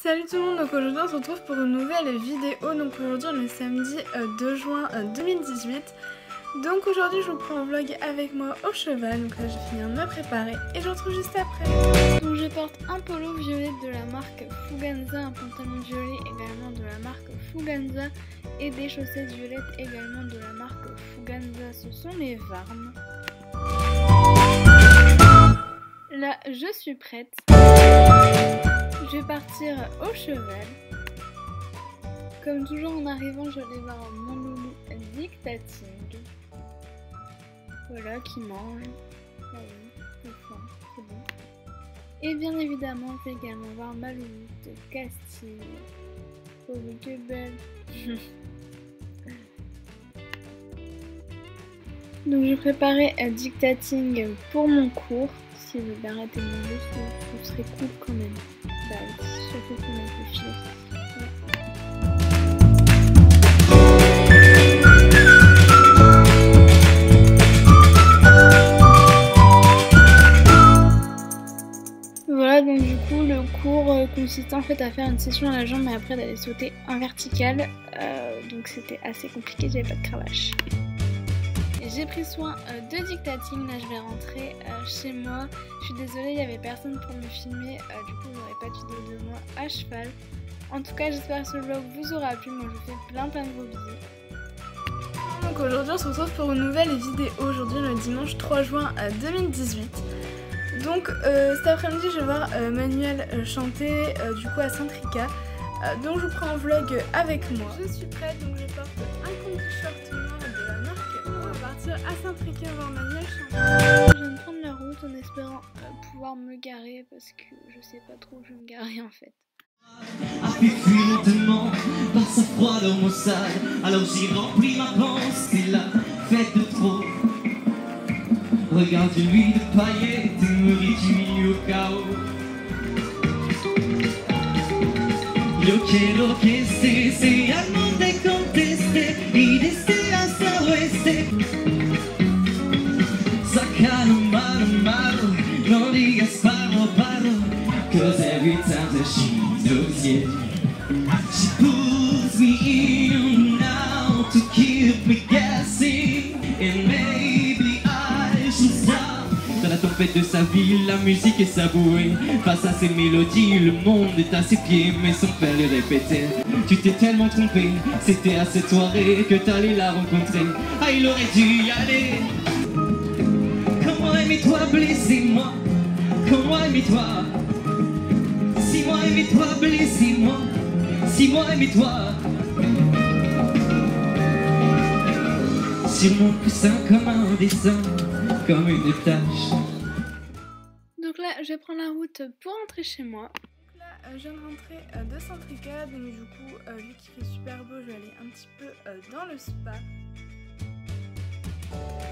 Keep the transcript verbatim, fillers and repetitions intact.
Salut tout le monde, donc aujourd'hui on se retrouve pour une nouvelle vidéo. Donc aujourd'hui on est samedi deux juin deux mille dix-huit. Donc aujourd'hui je vous prends un vlog avec moi au cheval. Donc là j'ai fini de me préparer et je vous retrouve juste après. Donc je porte un polo violet de la marque Fuganza, un pantalon violet également de la marque Fuganza et des chaussettes violettes également de la marque Fuganza. Ce sont mes Varm. Là je suis prête. Je vais partir au cheval. Comme toujours en arrivant, je vais voir mon loulou Dictating. Voilà, qui mange. Ah oui, c'est faim, c'est bon. Et bien évidemment, je vais également voir ma louloute Castille. Oh oui, que belle. Donc je préparais un Dictating pour mon cours. Si vous bien arrêter mon jeu, ce serait cool quand même. Bah oui, surtout qu'on a fait filer. Voilà, donc du coup le cours euh, consistait en fait à faire une session à la jambe et après d'aller sauter en vertical. Euh, donc c'était assez compliqué, j'avais pas de cravache. J'ai pris soin euh, de Dictating, là je vais rentrer euh, chez moi. Je suis désolée, il n'y avait personne pour me filmer, euh, du coup vous n'aurez pas de vidéo de moi à cheval. En tout cas j'espère que ce vlog vous aura plu, moi je vous fais plein plein de gros bisous. Donc aujourd'hui on se retrouve pour une nouvelle vidéo, aujourd'hui le dimanche trois juin deux mille dix-huit. Donc euh, cet après-midi je vais voir euh, Manuel euh, chanter euh, du coup à Saint-Ricard. Euh, donc je vous prends un vlog avec moi. Je suis prête, donc je porte un compte t-shirt noir de la marque. On va partir à Saint-Ricard voir Manuel chanter. Je viens de prendre la route en espérant euh, pouvoir me garer parce que je sais pas trop où je vais me garer en fait. A pu fuir lentement par sa froideur maussade. Alors j'ai rempli ma panse, c'est la fête de trop. Regarde lui de paillettes, me réduit au chaos. Lo quiero que esté, se algo te conteste y deseas al oeste. Saca lo malo, malo, no digas paro, paro, cause every time that she knows it, she pulls me in now to keep me guessing, and maybe I should stop. Dans la tempête de sa vie, la musique est sa bouée. Face à ses mélodies, le monde est à ses pieds, mais son père le répétait. Tu t'es tellement trompé, c'était à cette soirée que t'allais la rencontrer. Ah, il aurait dû y aller. Comment aimer-toi, blessez-moi? Comment aimer-toi? Si moi aimez-toi, blessez-moi. Si moi aimez-toi. Sur mon coussin comme un dessin, comme une tâche. Donc là je vais prendre la route pour rentrer chez moi. Donc là euh, je viens de rentrer euh, de Saint-Ricard, donc du coup euh, vu qu'il fait super beau je vais aller un petit peu euh, dans le spa.